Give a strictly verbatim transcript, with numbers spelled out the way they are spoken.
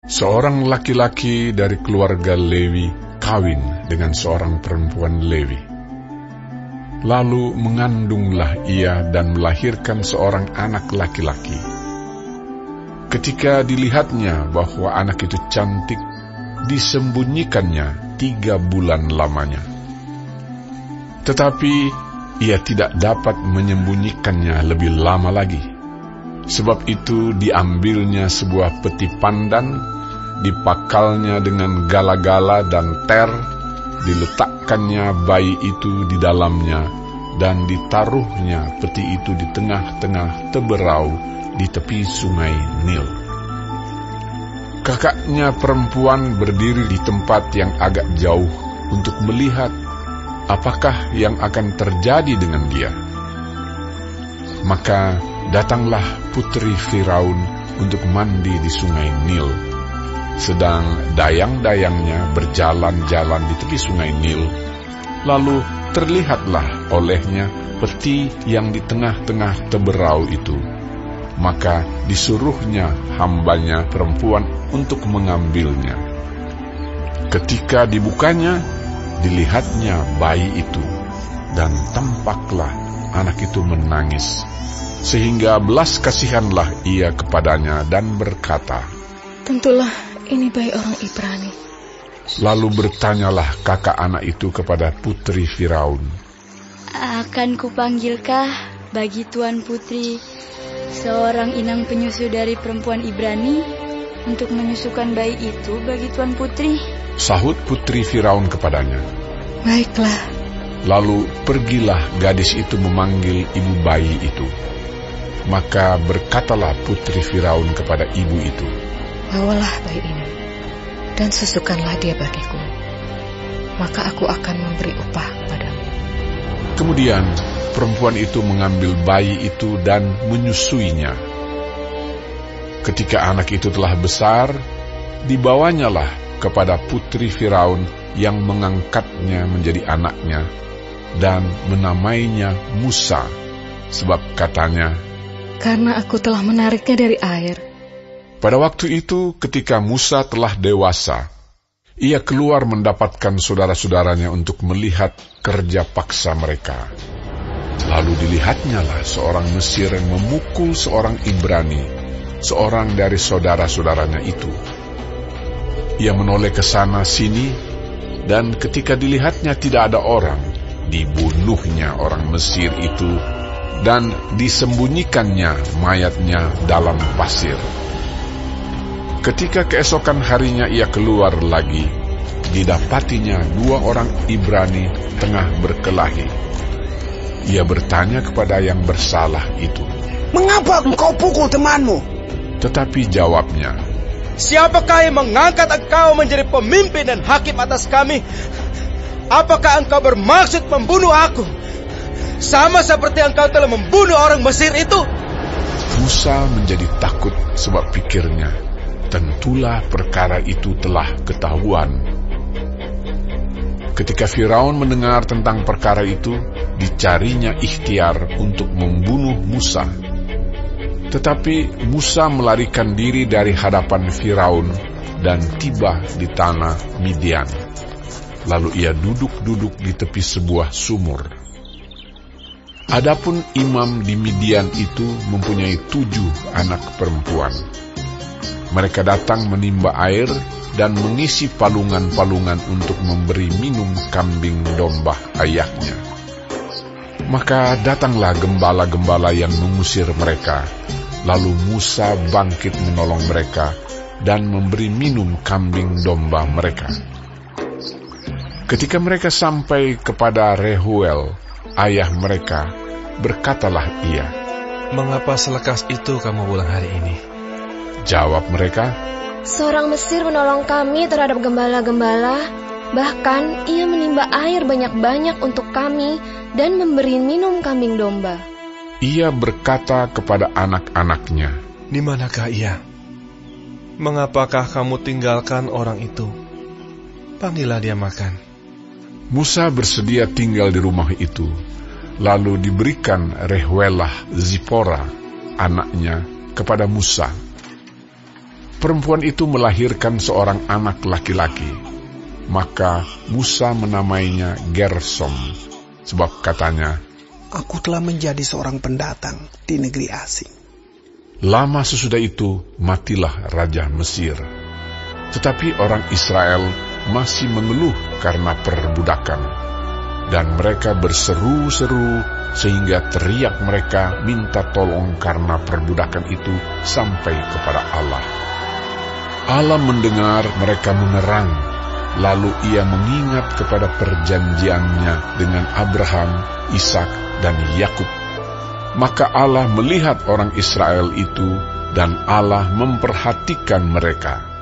Seorang laki-laki dari keluarga Lewi kawin dengan seorang perempuan Lewi. Lalu mengandunglah ia dan melahirkan seorang anak laki-laki. Ketika dilihatnya bahwa anak itu cantik, disembunyikannya tiga bulan lamanya. Tetapi ia tidak dapat menyembunyikannya lebih lama lagi. Sebab itu diambilnya sebuah peti pandan, dipakalnya dengan gala-gala dan ter, diletakkannya bayi itu di dalamnya, dan ditaruhnya peti itu di tengah-tengah teberau di tepi sungai Nil. Kakaknya perempuan berdiri di tempat yang agak jauh untuk melihat apakah yang akan terjadi dengan dia. Maka datanglah putri Firaun untuk mandi di sungai Nil, sedang dayang-dayangnya berjalan-jalan di tepi sungai Nil. Lalu terlihatlah olehnya peti yang di tengah-tengah teberau itu. Maka disuruhnya hambanya perempuan untuk mengambilnya. Ketika dibukanya, dilihatnya bayi itu, dan tampaklah anak itu menangis. Sehingga belas kasihanlah ia kepadanya dan berkata, "Tentulah ini bayi orang Ibrani." Lalu bertanyalah kakak anak itu kepada putri Firaun, "Akan kupanggilkah bagi Tuan Putri seorang inang penyusu dari perempuan Ibrani untuk menyusukan bayi itu bagi Tuan Putri?" Sahut putri Firaun kepadanya, "Baiklah." Lalu pergilah gadis itu memanggil ibu bayi itu. Maka berkatalah putri Firaun kepada ibu itu, "Bawalah bayi ini, dan susukanlah dia bagiku, maka aku akan memberi upah kepadamu." Kemudian perempuan itu mengambil bayi itu dan menyusuinya. Ketika anak itu telah besar, dibawanyalah kepada putri Firaun yang mengangkatnya menjadi anaknya, dan menamainya Musa, sebab katanya, "Karena aku telah menariknya dari air." Pada waktu itu, ketika Musa telah dewasa, ia keluar mendapatkan saudara-saudaranya untuk melihat kerja paksa mereka. Lalu dilihatnyalah seorang Mesir yang memukul seorang Ibrani, seorang dari saudara-saudaranya itu. Ia menoleh ke sana sini, dan ketika dilihatnya tidak ada orang, dibunuhnya orang Mesir itu, dan disembunyikannya mayatnya dalam pasir. Ketika keesokan harinya ia keluar lagi, didapatinya dua orang Ibrani tengah berkelahi. Ia bertanya kepada yang bersalah itu, "Mengapa engkau pukul temanmu?" Tetapi jawabnya, "Siapakah yang mengangkat engkau menjadi pemimpin dan hakim atas kami? Apakah engkau bermaksud membunuh aku, sama seperti engkau telah membunuh orang Mesir itu?" Musa menjadi takut sebab pikirnya, tentulah perkara itu telah ketahuan. Ketika Firaun mendengar tentang perkara itu, dicarinya ikhtiar untuk membunuh Musa. Tetapi Musa melarikan diri dari hadapan Firaun dan tiba di tanah Midian. Lalu ia duduk-duduk di tepi sebuah sumur. Adapun imam di Midian itu mempunyai tujuh anak perempuan. Mereka datang menimba air dan mengisi palungan-palungan untuk memberi minum kambing domba ayahnya. Maka datanglah gembala-gembala yang mengusir mereka. Lalu Musa bangkit menolong mereka dan memberi minum kambing domba mereka. Ketika mereka sampai kepada Rehuel, ayah mereka, berkatalah ia, "Mengapa selekas itu kamu pulang hari ini?" Jawab mereka, "Seorang Mesir menolong kami terhadap gembala-gembala, bahkan ia menimba air banyak-banyak untuk kami dan memberi minum kambing domba." Ia berkata kepada anak-anaknya, "Di manakah ia? Mengapakah kamu tinggalkan orang itu? Panggillah dia makan." Musa bersedia tinggal di rumah itu. Lalu diberikan Rehuelah Zipora, anaknya, kepada Musa. perempuan itu melahirkan seorang anak laki-laki. Maka Musa menamainya Gersom, sebab katanya, Aku telah menjadi seorang pendatang di negeri asing. Lama sesudah itu matilah Raja Mesir. Tetapi orang Israel masih mengeluh karena perbudakan. Dan mereka berseru-seru sehingga teriak mereka minta tolong karena perbudakan itu sampai kepada Allah. Allah mendengar mereka mengerang, lalu ia mengingat kepada perjanjiannya dengan Abraham, Ishak, dan Yakub. Maka Allah melihat orang Israel itu, dan Allah memperhatikan mereka.